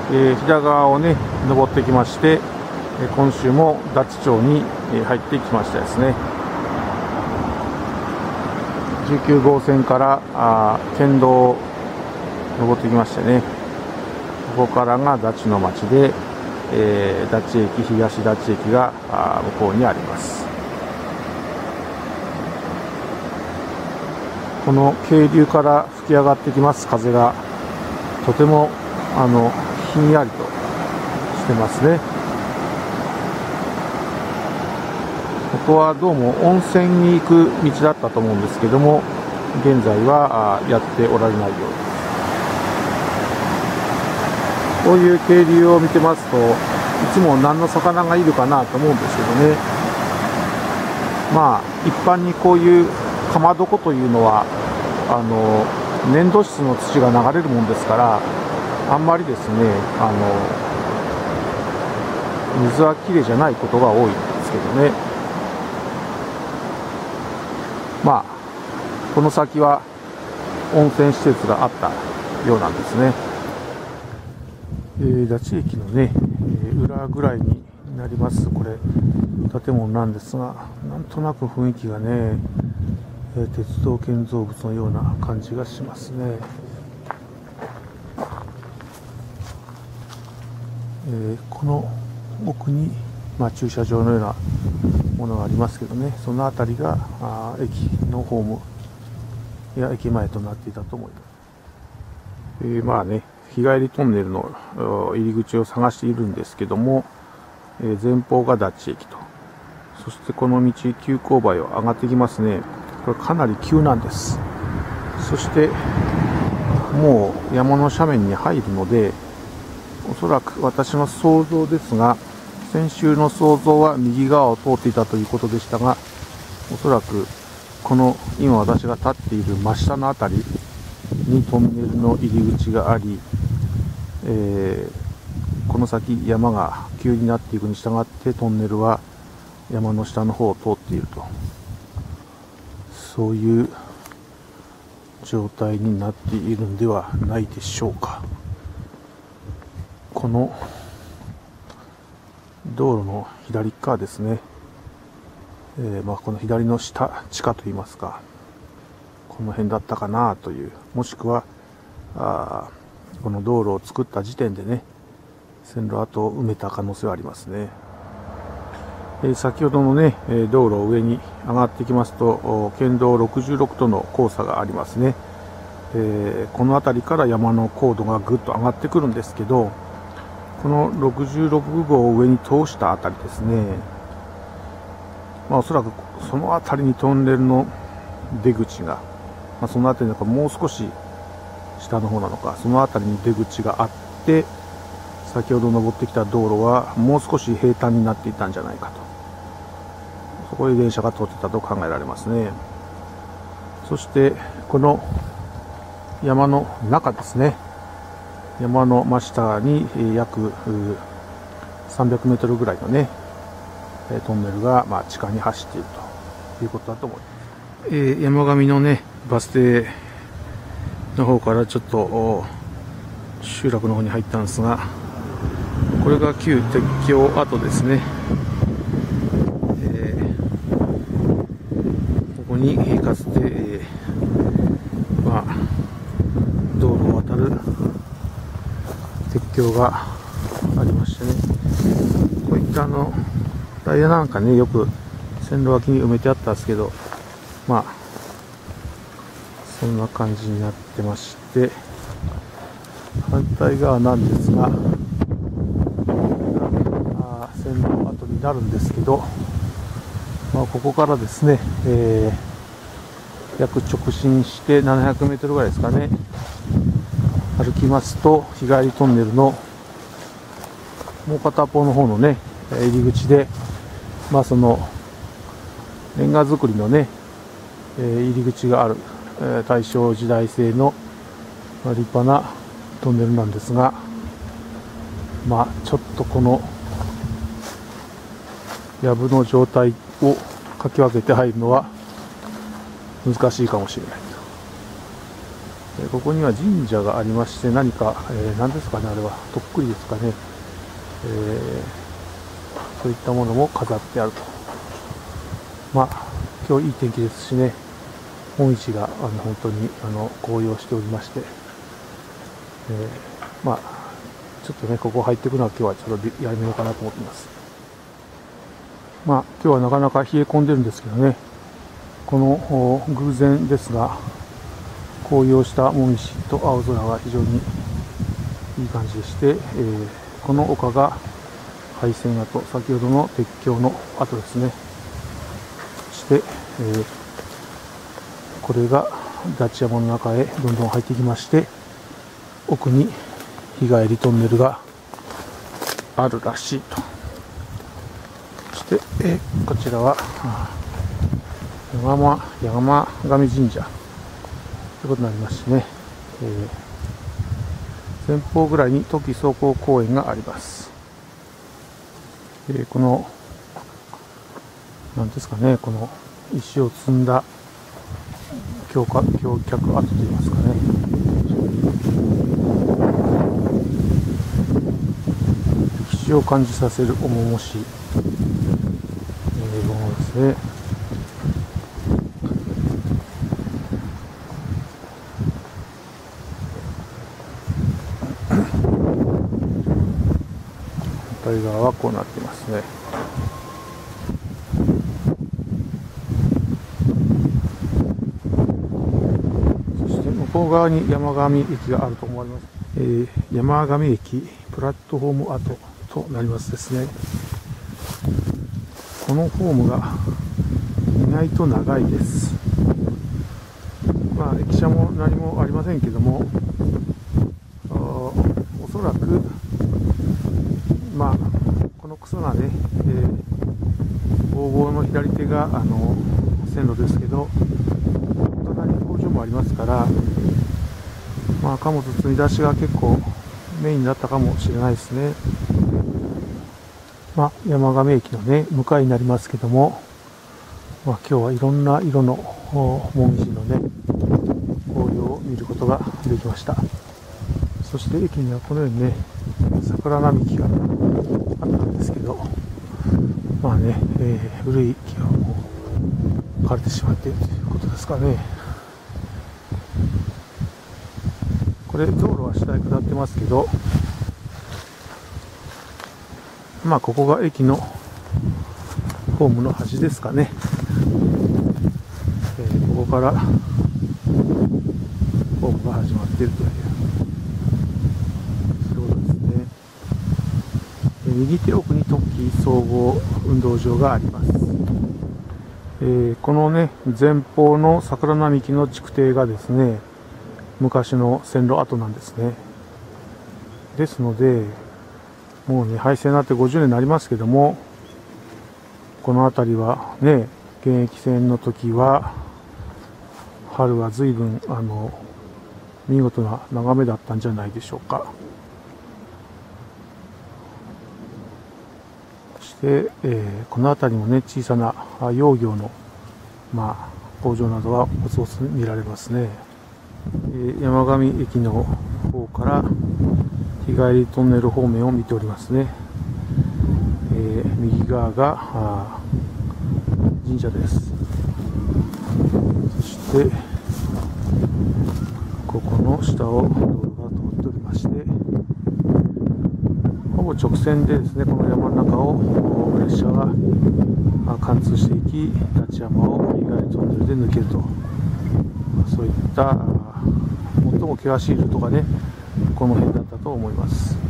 飛騨川をね登ってきまして、今週もダチ町に入ってきましたですね。19号線から県道を登ってきましてね、ここからがダチの町で、ダチ駅、東ダチ駅が向こうにあります。この渓流から吹き上がってきます風がとてもひんやりとしてますね。ここはどうも温泉に行く道だったと思うんですけども、現在はやっておられないようです。こういう渓流を見てますと、いつも何の魚がいるかなと思うんですけどね、まあ一般にこういうかまどこというのは粘土質の土が流れるもんですから、あんまりですね水はきれいじゃないことが多いんですけどね。まあこの先は温泉施設があったようなんですね。ダチ駅のね裏ぐらいになりますこれ建物なんですが、なんとなく雰囲気がね鉄道建造物のような感じがしますね。この奥に、駐車場のようなものがありますけどね、その辺りが駅のホームや駅前となっていたと思います。まあね、日帰りトンネルの入り口を探しているんですけども、前方がダッチ駅と、そしてこの道急勾配を上がってきますね。これかなり急なんです。そしてもう山の斜面に入るので、おそらく私の想像ですが、先週の想像は右側を通っていたということでしたが、おそらくこの今私が立っている真下のあたりにトンネルの入り口があり、この先山が急になっていくに従ってトンネルは山の下の方を通っていると、そういう状態になっているんではないでしょうか。この道路の左側ですね、この左の下地下といいますか、この辺だったかなという、もしくはこの道路を作った時点でね線路跡を埋めた可能性はありますね。先ほどのね道路を上に上がってきますと、県道66との交差がありますね。この辺りから山の高度がぐっと上がってくるんですけど、この66号を上に通したあたりですね、おそらくその辺りにトンネルの出口が、その辺りのかもう少し下の方なのか、その辺りに出口があって、先ほど登ってきた道路はもう少し平坦になっていたんじゃないかと、そこで電車が通っていたと考えられますね。そしてこの山の中ですね、山の真下に約300メートルぐらいのねトンネルが地下に走っているということだと思います。山上のねバス停の方からちょっと集落の方に入ったんですが、これが旧鉄橋跡ですね。ここにかつて、道路を渡る鉄橋がありましてね、こういったタイヤなんかねよく線路脇に埋めてあったんですけど、そんな感じになってまして、反対側なんですが線路跡になるんですけど、ここからですね、約直進して700メートルぐらいですかね、歩きますと日帰りトンネルのもう片方の方のね入り口で、そのレンガ造りのね入り口がある大正時代製の立派なトンネルなんですが、ちょっとこの藪の状態をかき分けて入るのは難しいかもしれないここには神社がありまして、何か、何ですかね、あれはとっくりですかね、そういったものも飾ってあると。まあ今日いい天気ですしね、紅葉が本当に紅葉しておりまして、まあちょっとね、ここ入っていくのは今日はちょっとやめようかなと思っています。まあ今日はなかなか冷え込んでるんですけどね、この偶然ですが、紅葉したもみじと青空が非常にいい感じでして、この丘が廃線跡、先ほどの鉄橋の跡ですね。そして、これがダチ山の中へどんどん入ってきまして、奥に日帰りトンネルがあるらしいと。そして、こちらは山上神社ということになりましてね、前方ぐらいにトキ走行公園があります。この何ですかね、この石を積んだ橋脚跡といいますかね、歴史を感じさせる重々しいものですね。反対側はこうなっていますね。そして向こう側に山上駅があると思われます。山上駅プラットフォーム跡となりますですね。このホームが意外と長いです。まあ駅舎も何もありませんけども、おそらくまあこの草がね、55の左手が線路ですけど、隣に工場もありますから、まあ貨物積み出しが結構メインになったかもしれないですね。まあ山上駅のね向かいになりますけども、まあ今日はいろんな色のもみじのね紅葉を見ることができました。そして駅にはこのようにね桜並木があったんですけど、まあね、古い木はもう枯れてしまっているということですかね。これ道路は下へ下ってますけど、まあここが駅のホームの端ですかね。ここからホームが始まっているという、そういうことですね。右手奥にトッキー総合運動場があります。このね前方の桜並木の築堤がですね、昔の線路跡なんですね。ですのでもうね廃線になって50年になりますけども、この辺りはね現役線の時は春は随分見事な眺めだったんじゃないでしょうか。そして、この辺りもね小さな養業の、まあ、工場などはポツポツ見られますね。山上駅の方から日帰りトンネル方面を見ておりますね。右側が神社です。そしてここの下を道路が通っておりまして、ほぼ直線でですね、この山の中を列車が貫通していき、立ち山を日帰りトンネルで抜けると、そういった最も険しいルートがねこの辺だったと思います。